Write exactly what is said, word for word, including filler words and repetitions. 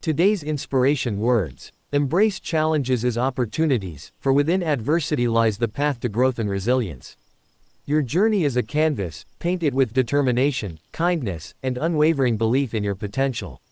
Today's inspiration words. Embrace challenges as opportunities, for within adversity lies the path to growth and resilience. Your journey is a canvas, paint it with determination, kindness, and unwavering belief in your potential.